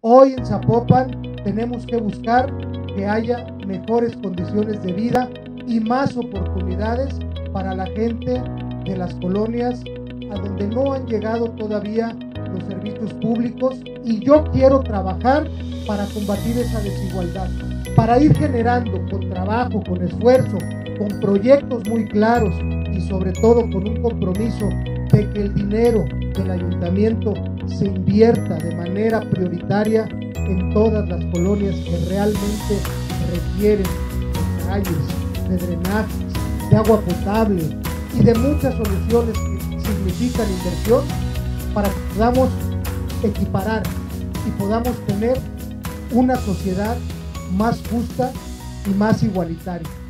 Hoy en Zapopan tenemos que buscar que haya mejores condiciones de vida y más oportunidades para la gente de las colonias a donde no han llegado todavía los servicios públicos, y yo quiero trabajar para combatir esa desigualdad, para ir generando con trabajo, con esfuerzo, con proyectos muy claros y sobre todo con un compromiso de que el dinero del ayuntamiento se invierta de manera prioritaria en todas las colonias que realmente requieren de calles, de drenajes, de agua potable y de muchas soluciones que significan inversión para que podamos equiparar y podamos tener una sociedad más justa y más igualitaria.